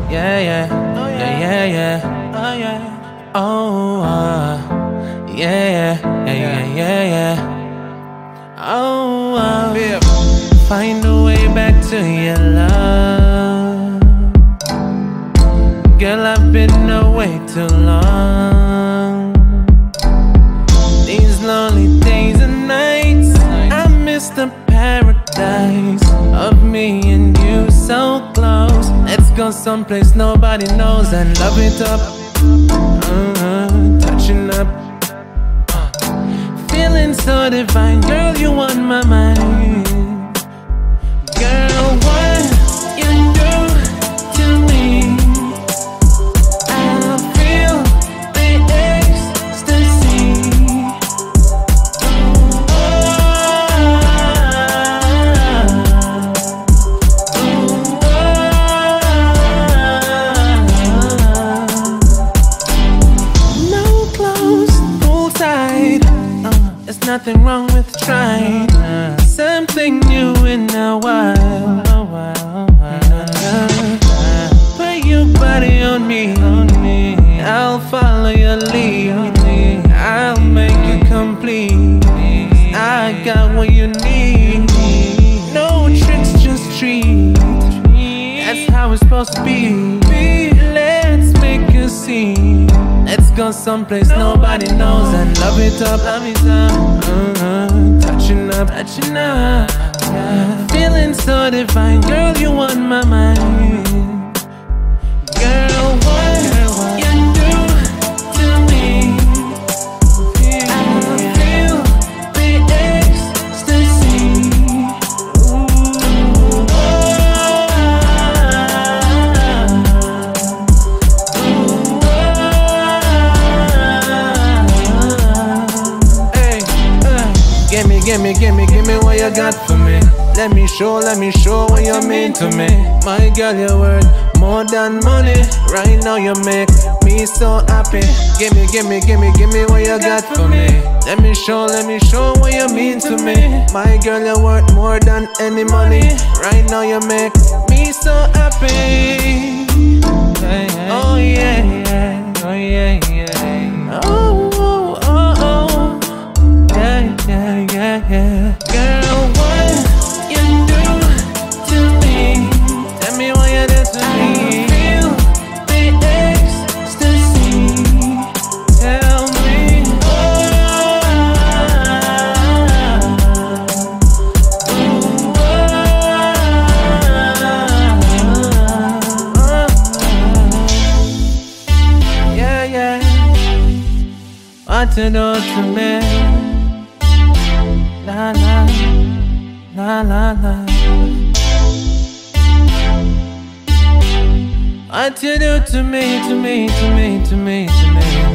Yeah, yeah, yeah, yeah, yeah. Oh, yeah. Oh, yeah, yeah, yeah, yeah, yeah. Oh, find a way back to your love. Girl, I've been away too long. These lonely days and nights, I miss the paradise of me and you so close. Let's go someplace nobody knows and love it up. Touching up, feeling so divine. Girl, you on my mind. Girl, what you do to me, I feel the ecstasy. No clothes, poolside. There's nothing wrong with trying something new in a while. Put your body on me, I'll follow your lead. I'll make you complete. I got what you need. No tricks, just treat. That's how it's supposed to be. Let's make a scene. Let's go someplace nobody knows and love it up. Touching up, touching up. Feeling so divine. Girl, you on my mind. Girl, what you do to me, I feel the ecstasy. Give me what you got for me. Let me show what you mean to me. My girl, you're worth more than money. Right now you make me so happy. Give me what you got for me. Let me show what you mean to me. My girl, you're worth more than any money. Right now you make me so happy. Oh yeah, yeah, oh yeah, yeah. Oh, oh, oh, oh. Yeah, yeah, yeah, yeah. Girl, what you do to me? Tell me what you do to me. I feel the ecstasy. Tell me. Yeah, yeah. What you do to me? La la, la la la. What you do to me, to me, to me, to me, to me?